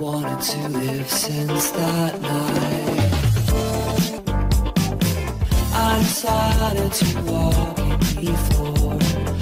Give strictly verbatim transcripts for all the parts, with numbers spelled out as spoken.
Wanted to live since that night. I decided to walk before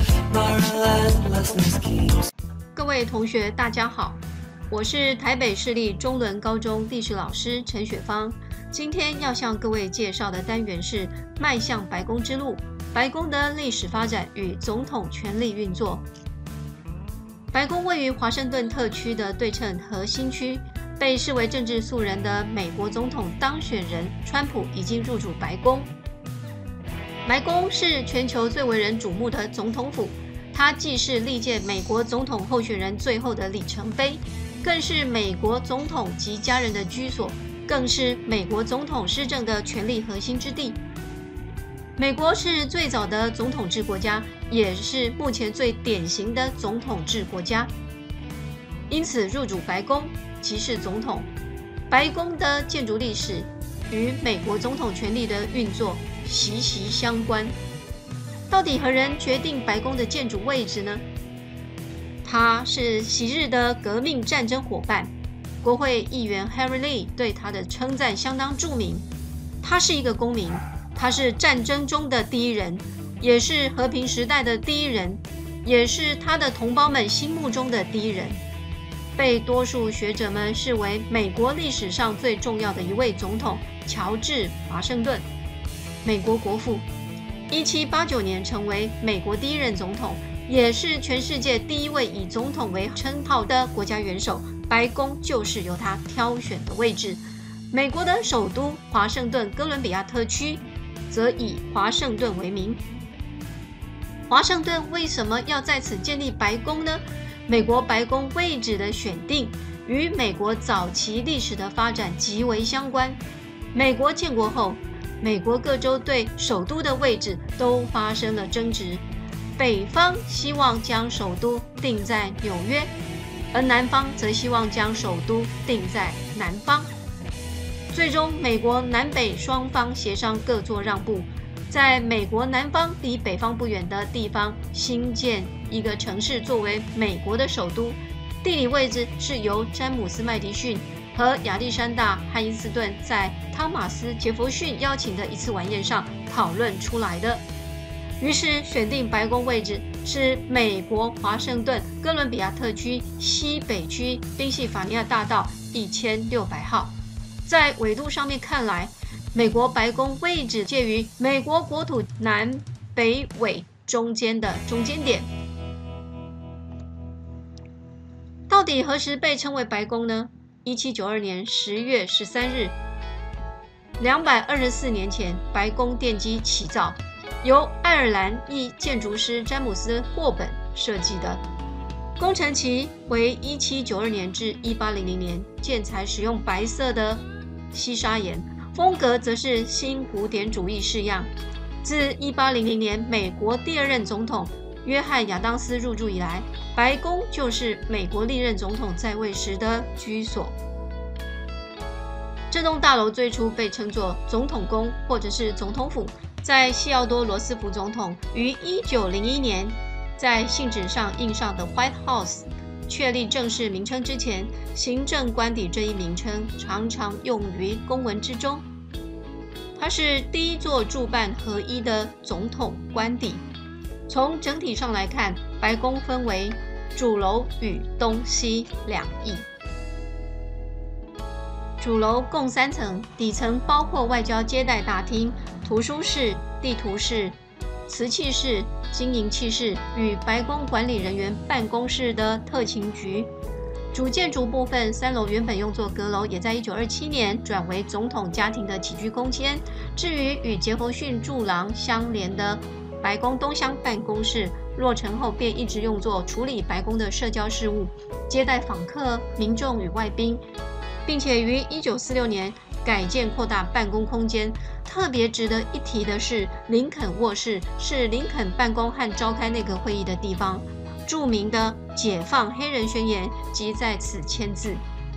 my relentlessness keeps. 各位同学，大家好，我是台北市立中仑高中历史老师陈雪芳。今天要向各位介绍的单元是迈向白宫之路，白宫的历史发展与总统权力运作。白宫位于华盛顿特区的对称核心区，被视为政治素人的美国总统当选人川普已经入主白宫。白宫是全球最为人瞩目的总统府，它既是历届美国总统候选人最后的里程碑，更是美国总统及家人的居所，更是美国总统施政的权力核心之地。美国是最早的总统制国家，也是目前最典型的总统制国家，因此入主白宫即是总统。白宫的建筑历史与美国总统权力的运作息息相关。到底何人决定白宫的建筑位置呢？他是昔日的革命战争伙伴，国会议员 Harry Lee 对他的称赞相当著名。他是一个公民，他是战争中的第一人，也是和平时代的第一人，也是他的同胞们心目中的第一人，被多数学者们视为美国历史上最重要的一位总统——乔治·华盛顿，美国国父。一七八九年成为美国第一任总统，也是全世界第一位以总统为称号的国家元首。白宫就是由他挑选的位置。美国的首都华盛顿哥伦比亚特区则以华盛顿为名。华盛顿为什么要在此建立白宫呢？美国白宫位置的选定与美国早期历史的发展极为相关。美国建国后，美国各州对首都的位置都发生了争执。北方希望将首都定在纽约，而南方则希望将首都定在南方。最终，美国南北双方协商各作让步，在美国南方离北方不远的地方新建一个城市作为美国的首都。地理位置是由詹姆斯·麦迪逊和亚历山大·汉因斯顿在汤马斯·杰弗逊邀请的一次晚宴上讨论出来的。于是选定白宫位置是美国华盛顿哥伦比亚特区西北区宾夕法尼亚大道一千六百号。在纬度上面看来，美国白宫位置介于美国国土南北纬中间的中间点。到底何时被称为白宫呢？一七九二年十月十三日，两百二十四年前，白宫奠基起造，由爱尔兰裔建筑师詹姆斯·霍本设计的。工程期为一七九二年至一八零零年，建材使用白色的细砂岩，风格则是新古典主义式样。自一八零零年美国第二任总统约翰·亚当斯入住以来，白宫就是美国历任总统在位时的居所。这栋大楼最初被称作总统宫或者是总统府，在西奥多·罗斯福总统于一九零一年在信纸上印上的 White House 确立正式名称之前，行政官邸这一名称常常用于公文之中。它是第一座驻办合一的总统官邸。从整体上来看，白宫分为主楼与东西两翼。主楼共三层，底层包括外交接待大厅、图书室、地图室、瓷器室、经营器室与白宫管理人员办公室的特勤局。主建筑部分三楼原本用作阁楼，也在一九二七年转为总统家庭的起居空间。至于与杰弗逊柱廊相连的白宫东厢办公室，落成后便一直用作处理白宫的社交事务，接待访客、民众与外宾，并且于一九四六年改建扩大办公空间。特别值得一提的是，林肯卧室是林肯办公和召开内阁会议的地方，著名的解放黑人宣言即在此签字。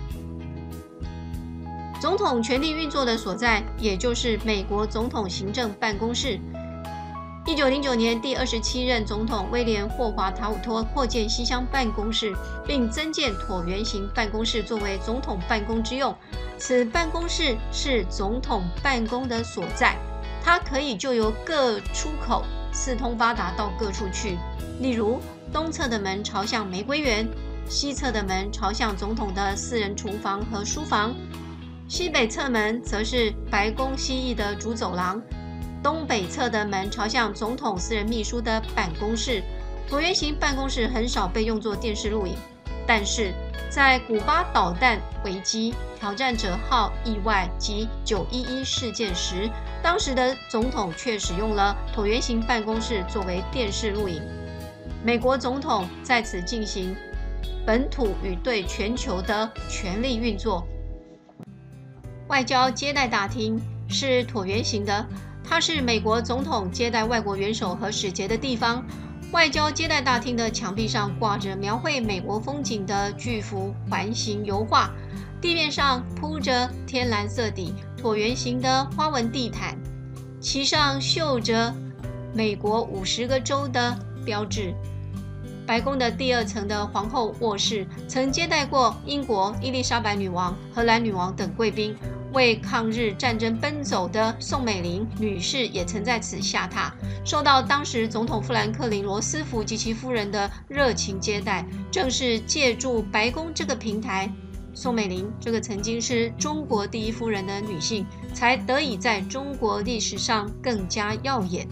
总统权力运作的所在，也就是美国总统行政办公室。 一九零九年，第二十七任总统威廉·霍华塔伍托扩建西厢办公室，并增建椭圆形办公室作为总统办公之用。此办公室是总统办公的所在，它可以就由各出口四通八达到各处去。例如，东侧的门朝向玫瑰园，西侧的门朝向总统的私人厨房和书房，西北侧门则是白宫西翼的主走廊。东北侧的门朝向总统私人秘书的办公室。椭圆形办公室很少被用作电视录影，但是在古巴导弹危机、挑战者号意外及九一一事件时，当时的总统却使用了椭圆形办公室作为电视录影。美国总统在此进行本土与对全球的权力运作。外交接待大厅是椭圆形的，它是美国总统接待外国元首和使节的地方。外交接待大厅的墙壁上挂着描绘美国风景的巨幅环形油画，地面上铺着天蓝色底椭圆形的花纹地毯，其上绣着美国五十个州的标志。白宫的第二层的皇后卧室曾接待过英国伊丽莎白女王、荷兰女王等贵宾。为抗日战争奔走的宋美龄女士也曾在此下榻，受到当时总统富兰克林·罗斯福及其夫人的热情接待。正是借助白宫这个平台，宋美龄这个曾经是中国第一夫人的女性，才得以在中国历史上更加耀眼。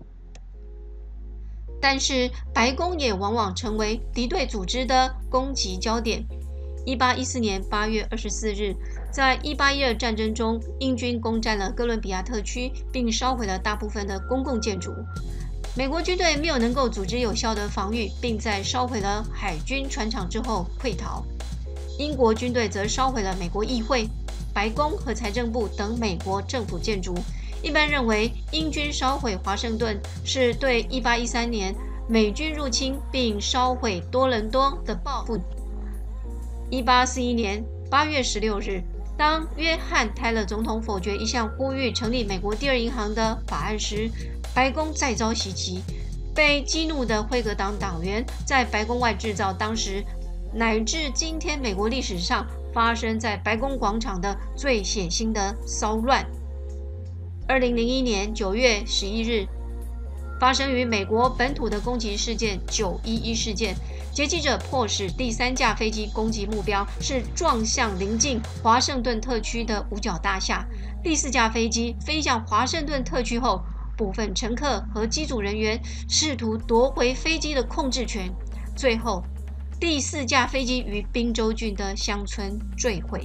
但是，白宫也往往成为敌对组织的攻击焦点。一八一四年八月二十四日，在一八一二战争中，英军攻占了哥伦比亚特区，并烧毁了大部分的公共建筑。美国军队没有能够组织有效的防御，并在烧毁了海军船厂之后溃逃。英国军队则烧毁了美国议会、白宫和财政部等美国政府建筑。一般认为，英军烧毁华盛顿是对一八一三年美军入侵并烧毁多伦多的报复。一八四一年八月十六日，当约翰·泰勒总统否决一项呼吁成立美国第二银行的法案时，白宫再遭袭击。被激怒的辉格党党员在白宫外制造当时乃至今天美国历史上发生在白宫广场的最血腥的骚乱。二零零一年九月十一日，发生于美国本土的攻击事件九一一事件。劫机者迫使第三架飞机攻击目标是撞向临近华盛顿特区的五角大厦。第四架飞机飞向华盛顿特区后，部分乘客和机组人员试图夺回飞机的控制权。最后，第四架飞机于宾州郡的乡村坠毁。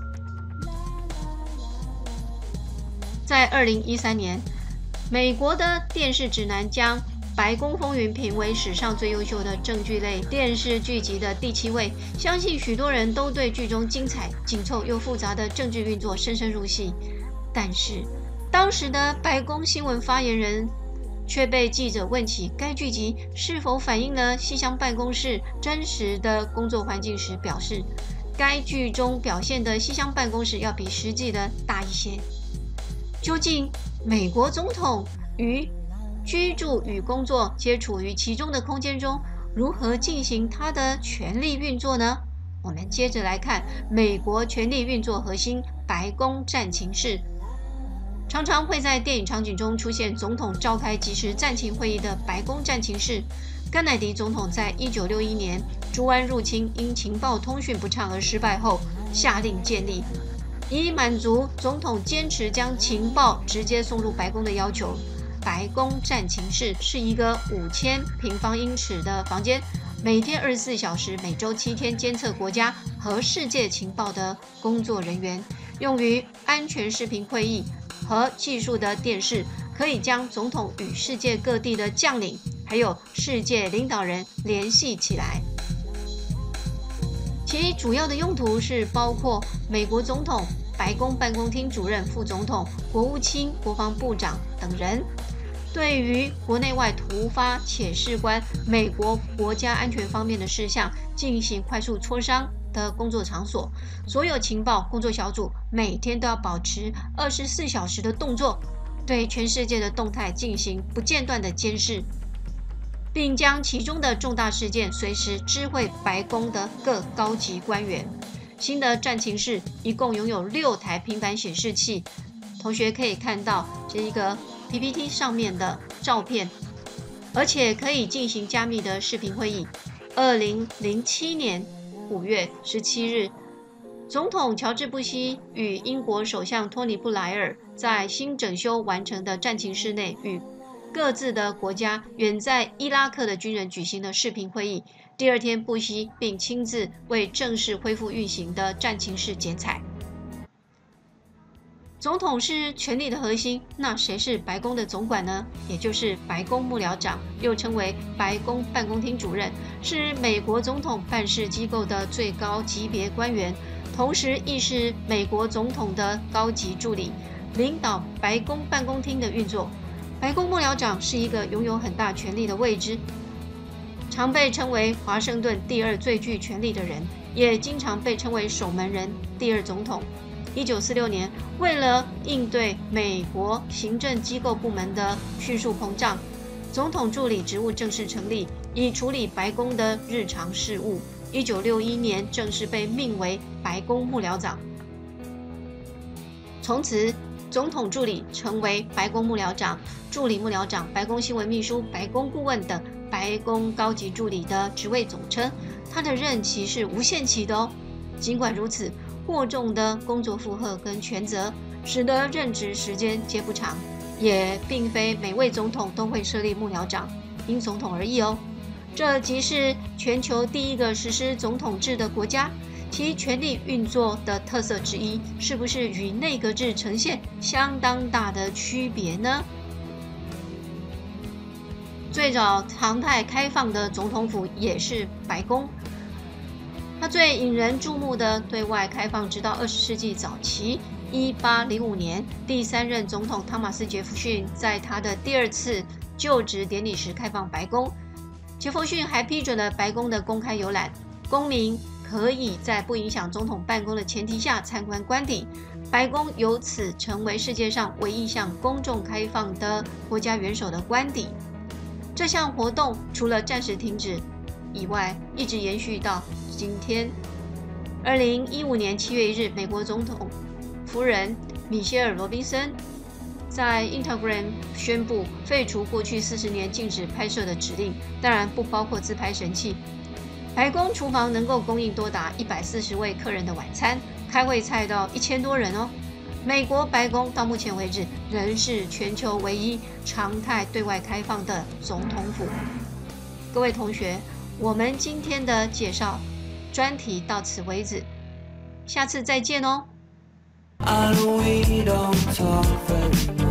在二零一三年，美国的电视指南将《白宫风云》评为史上最优秀的政剧类电视剧集的第七位。相信许多人都对剧中精彩、紧凑又复杂的政治运作深深入戏。但是，当时的白宫新闻发言人却被记者问起该剧集是否反映了西厢办公室真实的工作环境时，表示该剧中表现的西厢办公室要比实际的大一些。究竟美国总统与居住与工作皆处于其中的空间中，如何进行他的权力运作呢？我们接着来看美国权力运作核心——白宫战情室。常常会在电影场景中出现总统召开即时战情会议的白宫战情室。甘乃迪总统在一九六一年猪湾入侵因情报通讯不畅而失败后，下令建立，以满足总统坚持将情报直接送入白宫的要求。白宫战情室是一个五千平方英尺的房间，每天二十四小时，每周七天监测国家和世界情报的工作人员，用于安全视频会议和技术的电视，可以将总统与世界各地的将领还有世界领导人联系起来。其主要的用途是包括美国总统、白宫办公厅主任、副总统、国务卿、国防部长等人，对于国内外突发且事关美国国家安全方面的事项进行快速磋商的工作场所。所有情报工作小组每天都要保持二十四小时的动作， 对全世界的动态进行不间断的监视，并将其中的重大事件随时知会白宫的各高级官员。新的战情室一共拥有六台平板显示器，同学可以看到这一个 P P T 上面的照片，而且可以进行加密的视频会议。二零零七年五月十七日，总统乔治·布希与英国首相托尼·布莱尔在新整修完成的战情室内与各自的国家远在伊拉克的军人举行了视频会议。第二天，布希并亲自为正式恢复运行的战情室剪彩。总统是权力的核心，那谁是白宫的总管呢？也就是白宫幕僚长，又称为白宫办公厅主任，是美国总统办事机构的最高级别官员，同时亦是美国总统的高级助理，领导白宫办公厅的运作。白宫幕僚长是一个拥有很大权力的位置，常被称为华盛顿第二最具权力的人，也经常被称为守门人、第二总统。一九四六年，为了应对美国行政机构部门的迅速膨胀，总统助理职务正式成立，以处理白宫的日常事务。一九六一年正式被命为白宫幕僚长。从此，总统助理成为白宫幕僚长、助理幕僚长、白宫新闻秘书、白宫顾问等白宫高级助理的职位总称。他的任期是无限期的哦。尽管如此，过重的工作负荷跟权责，使得任职时间皆不长，也并非每位总统都会设立幕僚长，因总统而异哦。这即是全球第一个实施总统制的国家，其权力运作的特色之一，是不是与内阁制呈现相当大的区别呢？最早常态开放的总统府也是白宫。它最引人注目的对外开放，直到二十世纪早期，一八零五年，第三任总统汤马斯·杰弗逊在他的第二次就职典礼时开放白宫。杰弗逊还批准了白宫的公开游览，公民可以在不影响总统办公的前提下参观官邸。白宫由此成为世界上唯一向公众开放的国家元首的官邸。这项活动除了暂时停止以外，一直延续到今天。二零一五年七月一日，美国总统夫人米歇尔·罗宾森在 Instagram 宣布废除过去四十年禁止拍摄的指令，当然不包括自拍神器。白宫厨房能够供应多达一百四十位客人的晚餐，开会菜到一千多人哦。美国白宫到目前为止仍是全球唯一常态对外开放的总统府。各位同学，我们今天的介绍专题到此为止，下次再见哦。 I know we don't talk very